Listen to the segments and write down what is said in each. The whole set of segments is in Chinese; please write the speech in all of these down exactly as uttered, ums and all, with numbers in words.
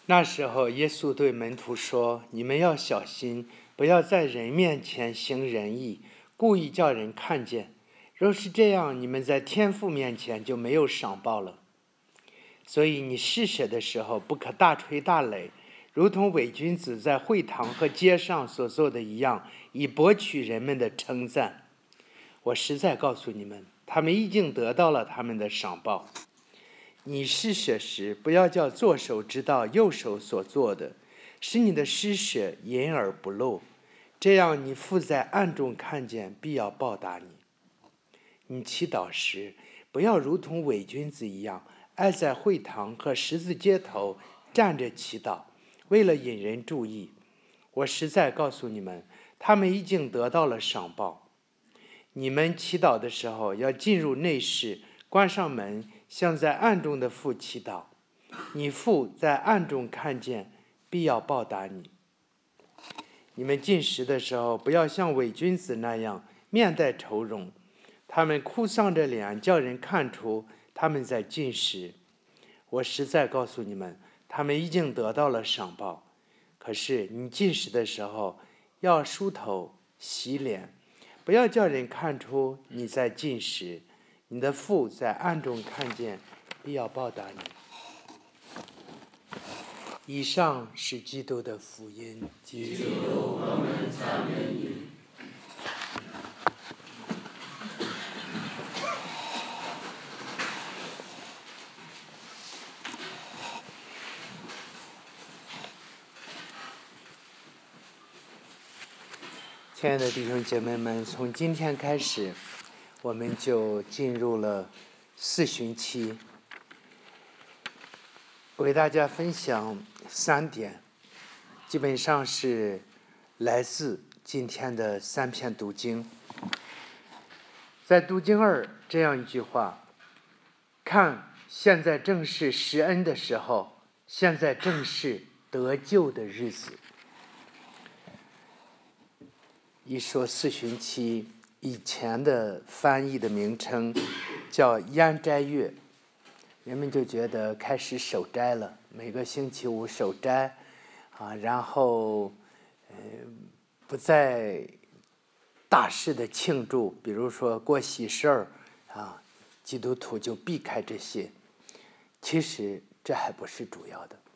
那时候，耶稣对门徒说：“你们要小心，不要在人面前行仁义，故意叫人看见。若是这样，你们在天父面前就没有赏报了。所以你施舍的时候，不可大吹大擂，如同伪君子在会堂和街上所做的一样，以博取人们的称赞。我实在告诉你们，他们已经得到了他们的赏报。你施舍时，不要叫左手知道右手所做的，使你的施舍隐而不露，这样你父在暗中看见，必要报答你。你祈祷时，不要如同伪君子一样，爱在会堂和十字街头站着祈祷，为了引人注意。我实在告诉你们，他们已经得到了赏报。你们祈祷的时候，要进入内室，关上门，向在暗中的父祈祷。你父在暗中看见，必要报答你。你们进食的时候，不要像伪君子那样面带愁容，他们哭丧着脸，叫人看出他们在进食。我实在告诉你们，他们已经得到了赏报。可是你进食的时候，要梳头洗脸，不要叫人看出你在进食，你的父在暗中看见，必要报答你。以上是基督的福音。 基督，我们赞美你。 亲爱的弟兄姐妹们，从今天开始，我们就进入了四旬期。我给大家分享三点，基本上是来自今天的三篇读经。在读经二这样一句话：看，现在正是施恩的时候，现在正是得救的日子。一说四旬期，以前的翻译的名称叫烟斋月，人们就觉得开始守斋了，每个星期五守斋啊，然后呃不再大肆的庆祝，比如说过喜事儿啊，基督徒就避开这些。其实这还不是主要的。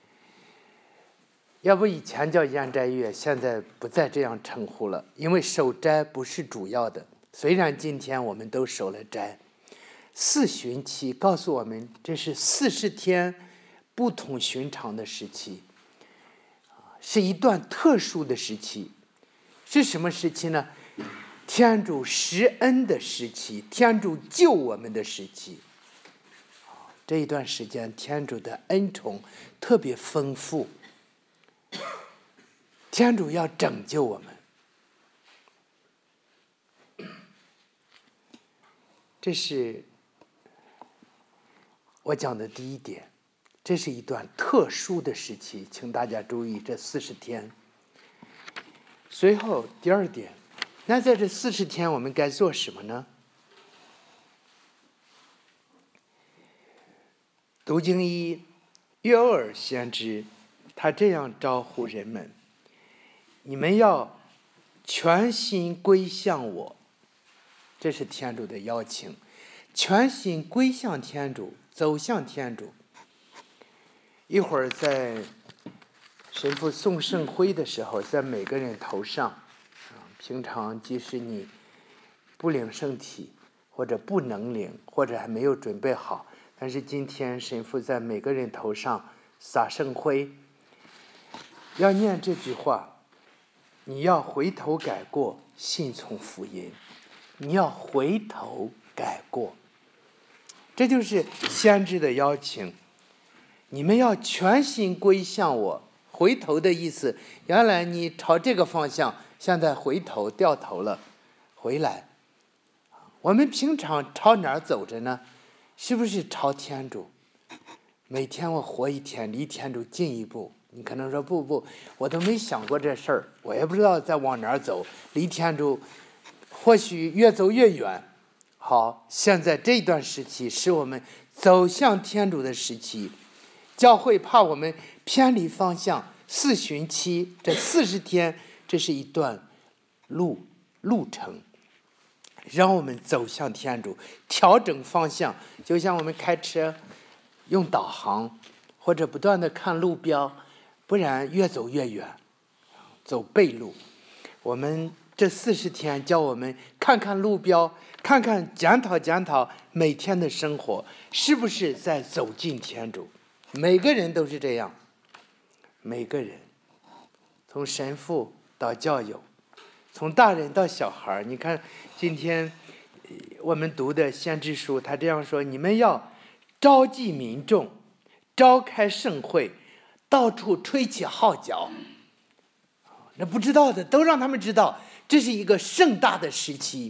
要不以前叫烟斋月，现在不再这样称呼了，因为守斋不是主要的。虽然今天我们都守了斋，四旬期告诉我们，这是四十天不同寻常的时期，是一段特殊的时期。是什么时期呢？天主施恩的时期，天主救我们的时期。这一段时间，天主的恩宠特别丰富。天主要拯救我们，这是我讲的第一点。这是一段特殊的时期，请大家注意这四十天。随后第二点，那在这四十天我们该做什么呢？读经一，约欧尔先知，他这样招呼人们：你们要全心归向我，这是天主的邀请，全心归向天主，走向天主。一会儿在神父送圣灰的时候，在每个人头上，平常即使你不领圣体，或者不能领，或者还没有准备好，但是今天神父在每个人头上撒圣灰，要念这句话：你要回头改过，信从福音。你要回头改过，这就是先知的邀请。你们要全心归向我。回头的意思，原来你朝这个方向，现在回头掉头了，回来。我们平常朝哪儿走着呢？是不是朝天主？每天我活一天，离天主近一步。你可能说不不，我都没想过这事儿，我也不知道再往哪儿走，离天主或许越走越远。好，现在这段时期是我们走向天主的时期， 教会怕我们偏离方向，四旬期这四十天，这是一段路路程，让我们走向天主，调整方向，就像我们开车用导航，或者不断的看路标，不然越走越远，走背路。我们这四十天叫我们看看路标，看看检讨检讨每天的生活是不是在走进天主。每个人都是这样，每个人，从神父到教友，从大人到小孩。你看今天我们读的先知书，他这样说：你们要召集民众，召开盛会，到处吹起号角。那不知道的都让他们知道，这是一个盛大的时期。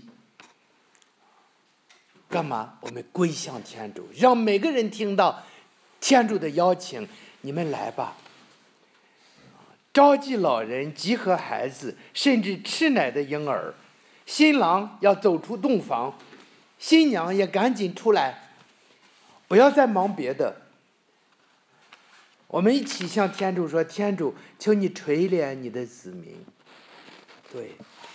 干嘛？我们归向天主，让每个人听到天主的邀请，你们来吧。召集老人，集合孩子，甚至吃奶的婴儿。新郎要走出洞房，新娘也赶紧出来，不要再忙别的。我们一起向天主说：天主，求你垂怜你的子民。对，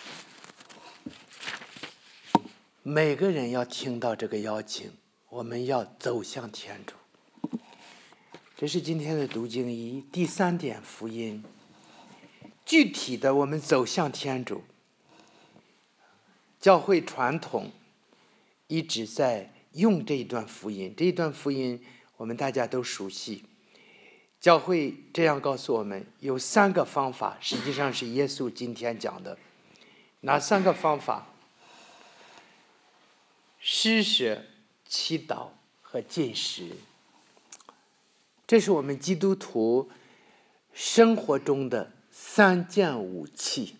每个人要听到这个邀请，我们要走向天主。这是今天的读经一第三点福音。具体的，我们走向天主。教会传统一直在用这一段福音，这一段福音我们大家都熟悉。教会这样告诉我们，有三个方法，实际上是耶稣今天讲的。哪三个方法？施舍、祈祷和进食。这是我们基督徒生活中的三件武器。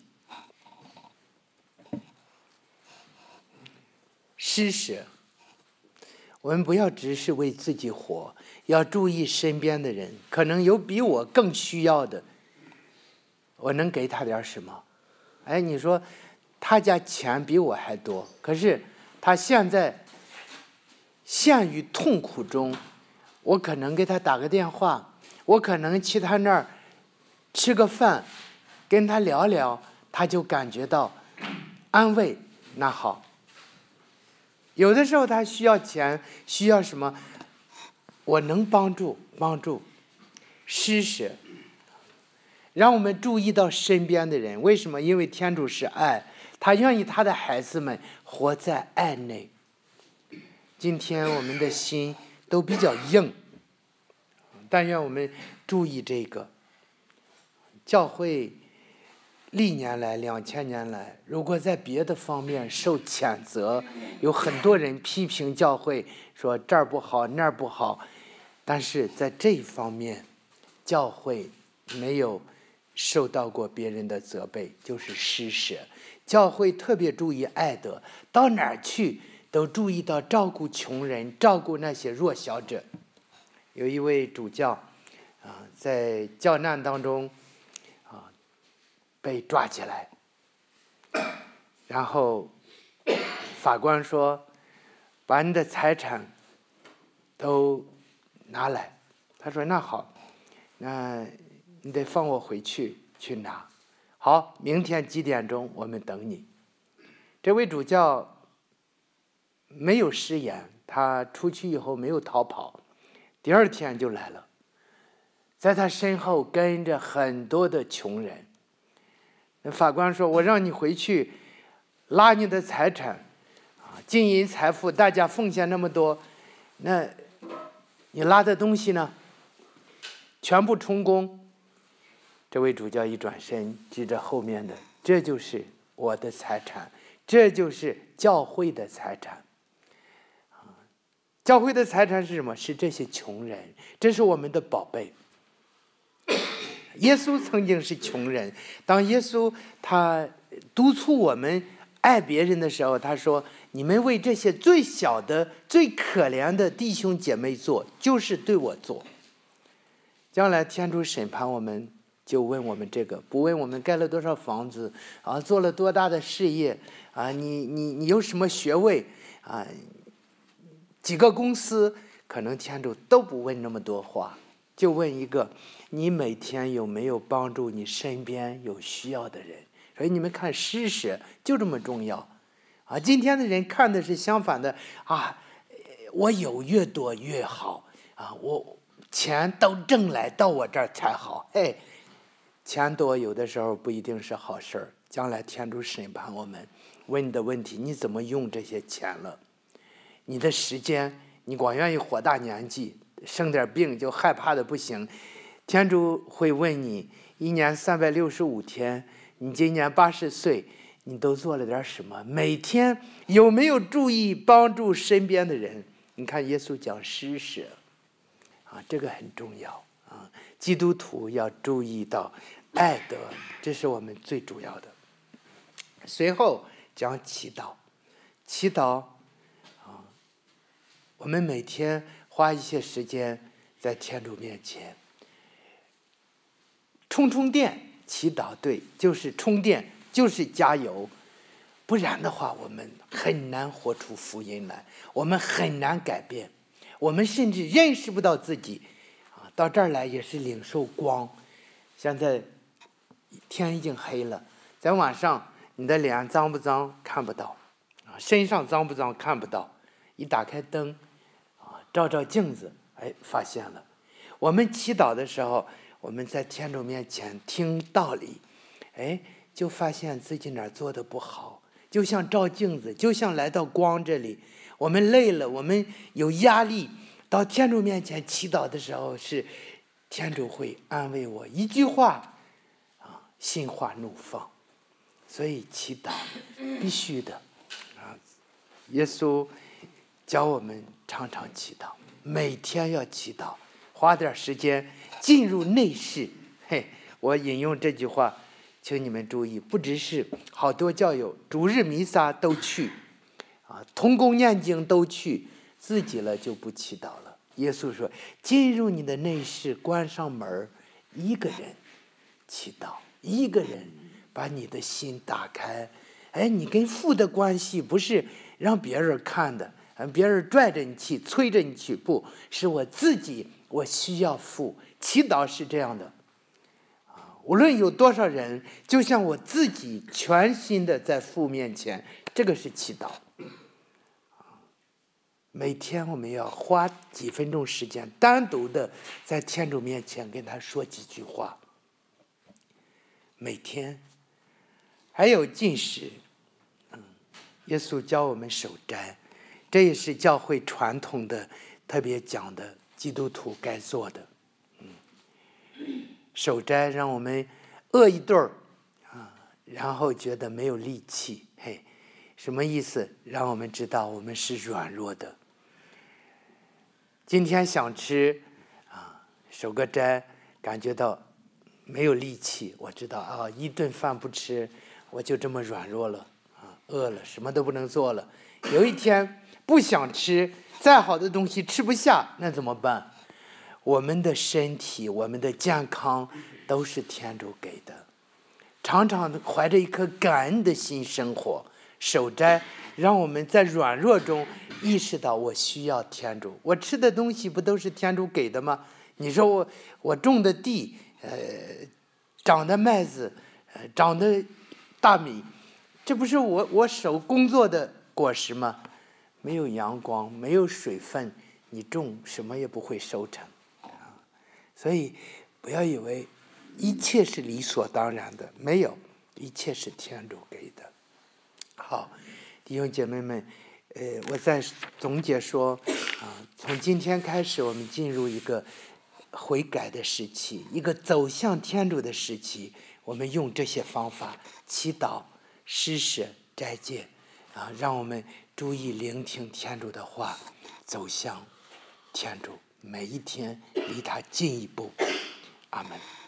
施舍，我们不要只是为自己活，要注意身边的人，可能有比我更需要的，我能给他点什么？哎，你说他家钱比我还多，可是他现在陷于痛苦中，我可能给他打个电话，我可能去他那儿吃个饭，跟他聊聊，他就感觉到安慰。那好，有的时候他需要钱，需要什么，我能帮助帮助。施舍，让我们注意到身边的人。为什么？因为天主是爱，他愿意他的孩子们活在爱内。今天我们的心都比较硬，但愿我们注意这个。教会历年来两千年来，如果在别的方面受谴责，有很多人批评教会，说这儿不好那儿不好，但是在这一方面，教会没有受到过别人的责备，就是施舍。教会特别注意爱德，到哪儿去都注意到照顾穷人，照顾那些弱小者。有一位主教啊，在教难当中啊被抓起来，然后法官说：“把你的财产都拿来。”他说：“那好，那你得放我回去去拿。好，明天几点钟我们等你。”这位主教没有食言，他出去以后没有逃跑，第二天就来了，在他身后跟着很多的穷人。那法官说：“我让你回去拉你的财产啊，金银财富，大家奉献那么多，那你拉的东西呢？全部充公。”这位主教一转身，指着后面的：“这就是我的财产，这就是教会的财产。”教会的财产是什么？是这些穷人，这是我们的宝贝。耶稣曾经是穷人，当耶稣他督促我们爱别人的时候，他说：“你们为这些最小的、最可怜的弟兄姐妹做，就是对我做。”将来天主审判我们，就问我们这个，不问我们盖了多少房子啊，做了多大的事业啊，你你你有什么学位啊，几个公司，可能天主都不问那么多话。 就问一个，你每天有没有帮助你身边有需要的人？所以你们看施舍就这么重要啊！今天的人看的是相反的啊，我有越多越好啊，我钱都挣来到我这儿才好。哎，钱多有的时候不一定是好事儿，将来天主审判我们，问你的问题，你怎么用这些钱了？你的时间，你光愿意活大年纪，生点病就害怕的不行，天主会问你，一年三百六十五天，你今年八十岁，你都做了点什么？每天有没有注意帮助身边的人？你看耶稣讲施舍啊，这个很重要啊。基督徒要注意到爱德，这是我们最主要的。随后讲祈祷，祈祷啊，我们每天花一些时间在天主面前充充电。祈祷对，就是充电，就是加油，不然的话我们很难活出福音来，我们很难改变，我们甚至认识不到自己啊。到这儿来也是领受光。现在天已经黑了，在晚上你的脸脏不脏看不到啊，身上脏不脏看不到，一打开灯啊，照照镜子，哎，发现了。我们祈祷的时候，我们在天主面前听道理，哎，就发现自己哪儿做的不好，就像照镜子，就像来到光这里。我们累了，我们有压力，到天主面前祈祷的时候，是天主会安慰我，一句话啊，心花怒放。所以祈祷必须的啊！耶稣教我们常常祈祷，每天要祈祷，花点时间进入内室。嘿，我引用这句话，请你们注意，不只是好多教友主日弥撒都去啊，同工念经都去，自己了就不祈祷了。耶稣说，进入你的内室，关上门，一个人祈祷，一个人把你的心打开。哎，你跟父的关系不是让别人看的，别人拽着你去，催着你去，不是我自己，我需要父。祈祷是这样的啊，无论有多少人，就像我自己全心的在父面前，这个是祈祷。每天我们要花几分钟时间，单独的在天主面前跟他说几句话。每天还有禁食，嗯，耶稣教我们守斋，这也是教会传统的特别讲的基督徒该做的。嗯，守斋让我们饿一顿儿啊，然后觉得没有力气，嘿，什么意思？让我们知道我们是软弱的。今天想吃啊，守个斋，感觉到没有力气，我知道啊，一顿饭不吃，我就这么软弱了啊，饿了，什么都不能做了。有一天不想吃，再好的东西吃不下，那怎么办？我们的身体，我们的健康都是天主给的，常常怀着一颗感恩的心生活。守斋让我们在软弱中意识到我需要天主，我吃的东西不都是天主给的吗？你说我我种的地，呃，长的麦子，呃，长的大米，这不是我我手工作的果实吗？没有阳光，没有水分，你种什么也不会收成啊！所以不要以为一切是理所当然的，没有，一切是天主给的。好，弟兄姐妹们，呃，我再总结说啊，从今天开始，我们进入一个悔改的时期，一个走向天主的时期。我们用这些方法，祈祷、施舍、斋戒，啊，让我们注意聆听天主的话，走向天主，每一天离他近一步。阿门。